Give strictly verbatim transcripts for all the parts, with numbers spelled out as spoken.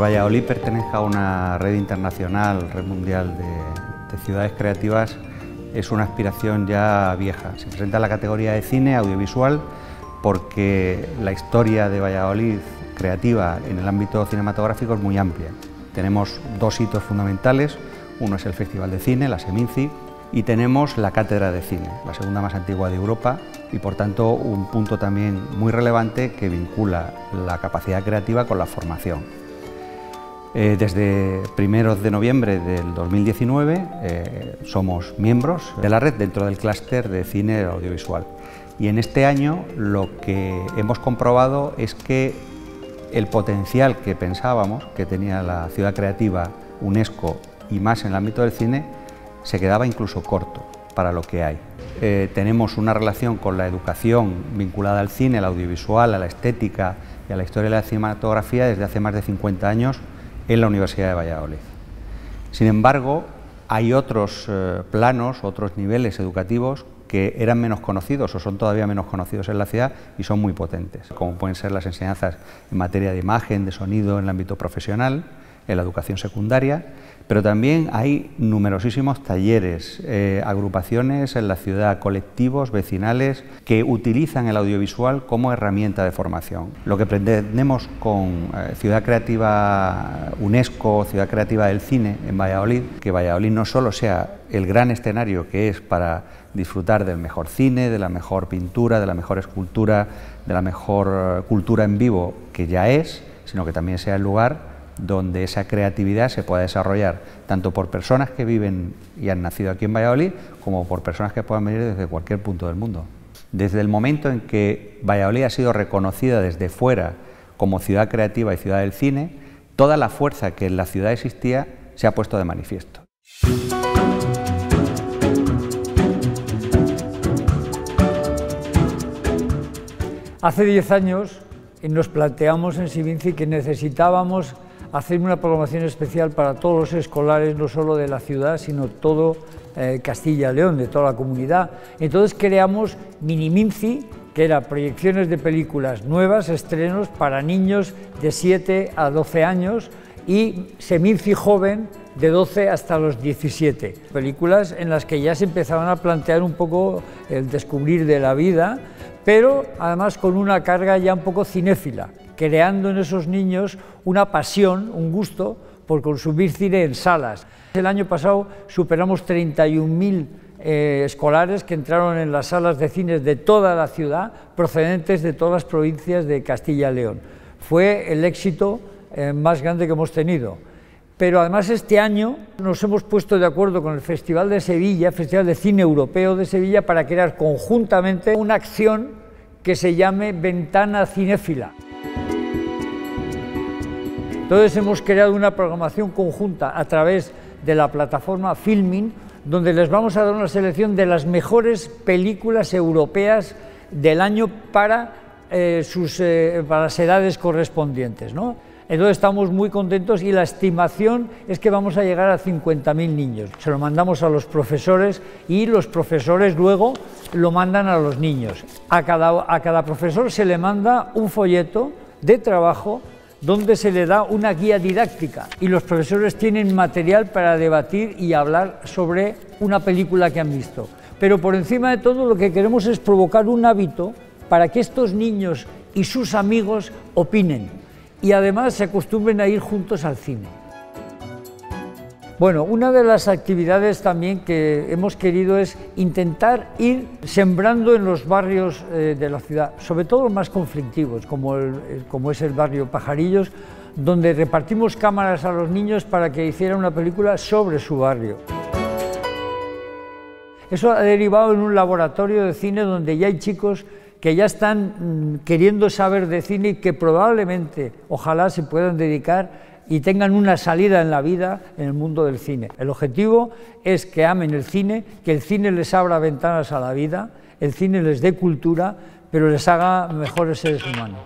Valladolid pertenezca a una red internacional, red mundial de, de ciudades creativas, es una aspiración ya vieja. Se presenta en la categoría de cine audiovisual porque la historia de Valladolid creativa en el ámbito cinematográfico es muy amplia. Tenemos dos hitos fundamentales, uno es el Festival de Cine, la Seminci, y tenemos la Cátedra de Cine, la segunda más antigua de Europa y por tanto un punto también muy relevante que vincula la capacidad creativa con la formación. Eh, desde primeros de noviembre del dos mil diecinueve eh, somos miembros de la red dentro del clúster de cine audiovisual y en este año lo que hemos comprobado es que el potencial que pensábamos que tenía la ciudad creativa UNESCO y más en el ámbito del cine se quedaba incluso corto para lo que hay. Eh, tenemos una relación con la educación vinculada al cine, al audiovisual, a la estética y a la historia de la cinematografía desde hace más de cincuenta años en la Universidad de Valladolid. Sin embargo, hay otros eh, planos, otros niveles educativos que eran menos conocidos o son todavía menos conocidos en la ciudad y son muy potentes, como pueden ser las enseñanzas en materia de imagen, de sonido en el ámbito profesional, en la educación secundaria, pero también hay numerosísimos talleres, eh, agrupaciones en la ciudad, colectivos vecinales que utilizan el audiovisual como herramienta de formación. Lo que pretendemos con eh, Ciudad Creativa UNESCO, Ciudad Creativa del Cine en Valladolid, que Valladolid no solo sea el gran escenario que es para disfrutar del mejor cine, de la mejor pintura, de la mejor escultura, de la mejor cultura en vivo que ya es, sino que también sea el lugar donde esa creatividad se pueda desarrollar tanto por personas que viven y han nacido aquí en Valladolid como por personas que puedan venir desde cualquier punto del mundo. Desde el momento en que Valladolid ha sido reconocida desde fuera como ciudad creativa y ciudad del cine, toda la fuerza que en la ciudad existía se ha puesto de manifiesto. Hace diez años nos planteamos en Seminci que necesitábamos hacer una programación especial para todos los escolares, no solo de la ciudad, sino todo eh, Castilla y León, de toda la comunidad. Entonces creamos Miniminci, que era proyecciones de películas nuevas, estrenos para niños de siete a doce años, y Seminci Joven, de doce hasta los diecisiete. Películas en las que ya se empezaban a plantear un poco el descubrir de la vida, pero además con una carga ya un poco cinéfila, creando en esos niños una pasión, un gusto por consumir cine en salas. El año pasado superamos treinta y un mil eh, escolares que entraron en las salas de cine de toda la ciudad, procedentes de todas las provincias de Castilla y León. Fue el éxito eh, más grande que hemos tenido. Pero además este año nos hemos puesto de acuerdo con el Festival de Sevilla, Festival de Cine Europeo de Sevilla, para crear conjuntamente una acción que se llame Ventana Cinéfila. Entonces hemos creado una programación conjunta a través de la plataforma Filmin, donde les vamos a dar una selección de las mejores películas europeas del año para, eh, sus, eh, para las edades correspondientes, ¿no? Entonces estamos muy contentos y la estimación es que vamos a llegar a cincuenta mil niños. Se lo mandamos a los profesores y los profesores luego lo mandan a los niños. A cada, a cada profesor se le manda un folleto de trabajo donde se le da una guía didáctica y los profesores tienen material para debatir y hablar sobre una película que han visto. Pero por encima de todo lo que queremos es provocar un hábito para que estos niños y sus amigos opinen y además se acostumbren a ir juntos al cine. Bueno, una de las actividades también que hemos querido es intentar ir sembrando en los barrios eh, de la ciudad, sobre todo los más conflictivos, como, el, como es el barrio Pajarillos, donde repartimos cámaras a los niños para que hicieran una película sobre su barrio. Eso ha derivado en un laboratorio de cine donde ya hay chicos que ya están mmm, queriendo saber de cine y que probablemente, ojalá, se puedan dedicar y tengan una salida en la vida en el mundo del cine. El objetivo es que amen el cine, que el cine les abra ventanas a la vida, el cine les dé cultura, pero les haga mejores seres humanos.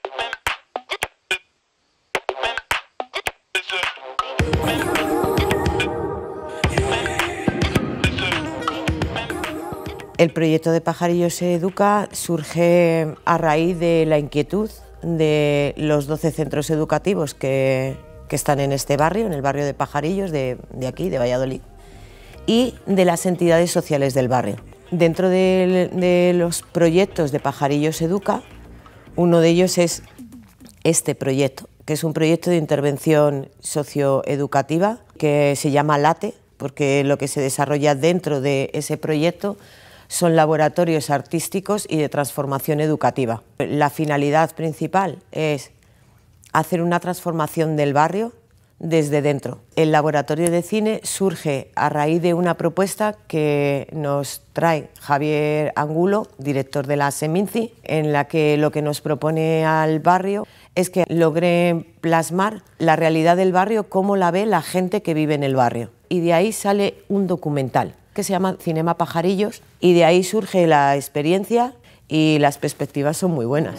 El proyecto de Pajarillos Educa surge a raíz de la inquietud de los doce centros educativos que, que están en este barrio, en el barrio de Pajarillos de, de aquí, de Valladolid, y de las entidades sociales del barrio. Dentro de, de los proyectos de Pajarillos Educa, uno de ellos es este proyecto, que es un proyecto de intervención socioeducativa que se llama LATE, porque lo que se desarrolla dentro de ese proyecto son laboratorios artísticos y de transformación educativa. La finalidad principal es hacer una transformación del barrio desde dentro. El laboratorio de cine surge a raíz de una propuesta que nos trae Javier Angulo, director de la Seminci, en la que lo que nos propone al barrio es que logre plasmar la realidad del barrio, cómo la ve la gente que vive en el barrio. Y de ahí sale un documental que se llama Cinema Pajarillos, y de ahí surge la experiencia y las perspectivas son muy buenas.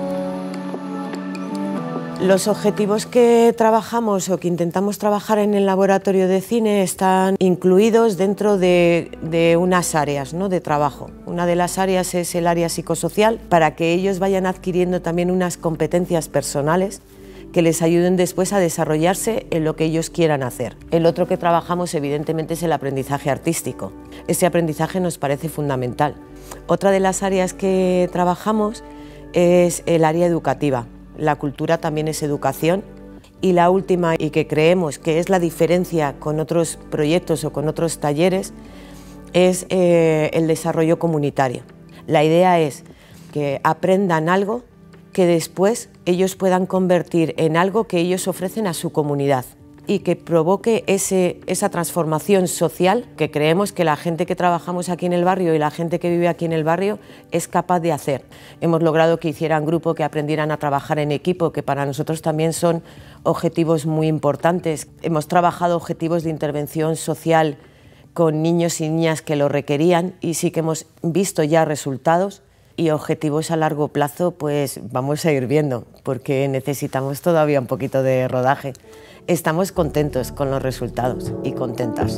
Los objetivos que trabajamos o que intentamos trabajar en el laboratorio de cine están incluidos dentro de, de unas áreas, ¿no?, de trabajo. Una de las áreas es el área psicosocial, para que ellos vayan adquiriendo también unas competencias personales que les ayuden después a desarrollarse en lo que ellos quieran hacer. El otro que trabajamos evidentemente es el aprendizaje artístico. Ese aprendizaje nos parece fundamental. Otra de las áreas que trabajamos es el área educativa. La cultura también es educación. Y la última, y que creemos que es la diferencia con otros proyectos o con otros talleres, es eh, el desarrollo comunitario. La idea es que aprendan algo que después ellos puedan convertir en algo que ellos ofrecen a su comunidad y que provoque ese, esa transformación social que creemos que la gente que trabajamos aquí en el barrio y la gente que vive aquí en el barrio es capaz de hacer. Hemos logrado que hicieran grupo, que aprendieran a trabajar en equipo, que para nosotros también son objetivos muy importantes. Hemos trabajado objetivos de intervención social con niños y niñas que lo requerían y sí que hemos visto ya resultados. Y objetivos a largo plazo, pues vamos a ir viendo, porque necesitamos todavía un poquito de rodaje. Estamos contentos con los resultados y contentas.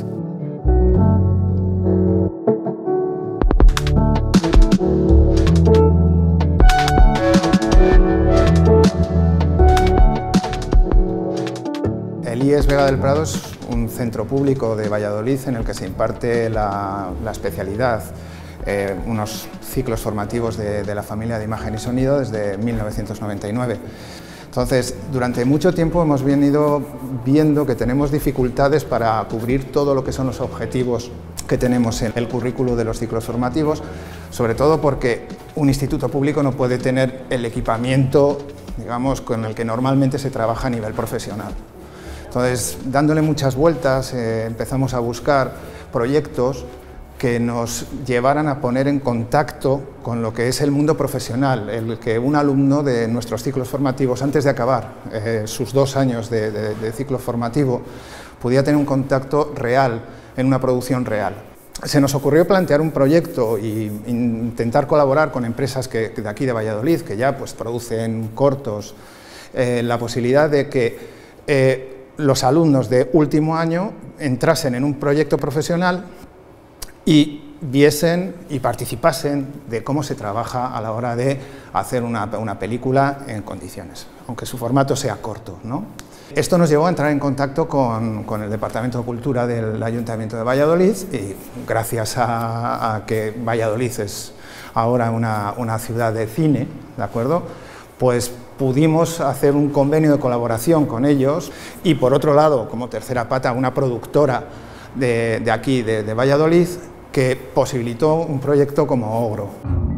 El I E S Vega del Prado es un centro público de Valladolid en el que se imparte la, la especialidad, eh, unos ciclos formativos de, de la familia de imagen y sonido desde mil novecientos noventa y nueve. Entonces, durante mucho tiempo hemos venido viendo que tenemos dificultades para cubrir todo lo que son los objetivos que tenemos en el currículo de los ciclos formativos, sobre todo porque un instituto público no puede tener el equipamiento, digamos, con el que normalmente se trabaja a nivel profesional. Entonces, dándole muchas vueltas, eh, empezamos a buscar proyectos que nos llevaran a poner en contacto con lo que es el mundo profesional, el que un alumno de nuestros ciclos formativos, antes de acabar eh, sus dos años de, de, de ciclo formativo, pudiera tener un contacto real, en una producción real. Se nos ocurrió plantear un proyecto e intentar colaborar con empresas que, de aquí de Valladolid, que ya pues, producen cortos, eh, la posibilidad de que eh, los alumnos de último año entrasen en un proyecto profesional y viesen y participasen de cómo se trabaja a la hora de hacer una, una película en condiciones, aunque su formato sea corto, ¿no? Esto nos llevó a entrar en contacto con, con el Departamento de Cultura del Ayuntamiento de Valladolid y gracias a, a que Valladolid es ahora una, una ciudad de cine, ¿de acuerdo?, pues pudimos hacer un convenio de colaboración con ellos y por otro lado, como tercera pata, una productora de, de aquí, de, de Valladolid, que posibilitó un proyecto como Ogro.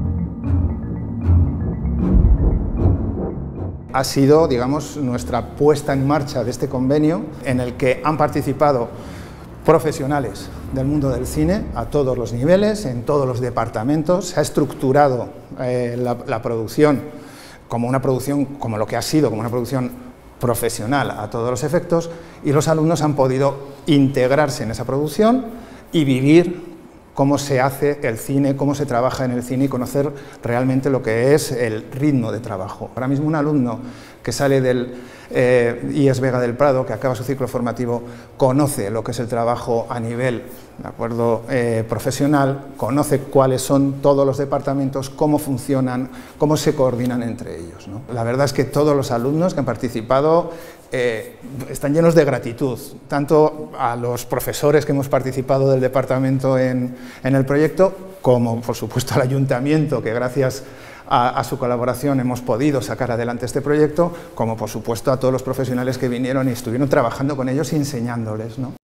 Ha sido, digamos, nuestra puesta en marcha de este convenio en el que han participado profesionales del mundo del cine a todos los niveles, en todos los departamentos. Se ha estructurado eh, la, la producción como una producción, como lo que ha sido, como una producción profesional a todos los efectos, y los alumnos han podido integrarse en esa producción y vivir cómo se hace el cine, cómo se trabaja en el cine y conocer realmente lo que es el ritmo de trabajo. Ahora mismo un alumno que sale del eh, I E S Vega del Prado, que acaba su ciclo formativo, conoce lo que es el trabajo a nivel de acuerdo, eh, profesional, conoce cuáles son todos los departamentos, cómo funcionan, cómo se coordinan entre ellos, ¿no? La verdad es que todos los alumnos que han participado eh, están llenos de gratitud, tanto a los profesores que hemos participado del departamento en, en el proyecto, como por supuesto al ayuntamiento, que gracias A, a su colaboración hemos podido sacar adelante este proyecto, como por supuesto a todos los profesionales que vinieron y estuvieron trabajando con ellos y enseñándoles, ¿no?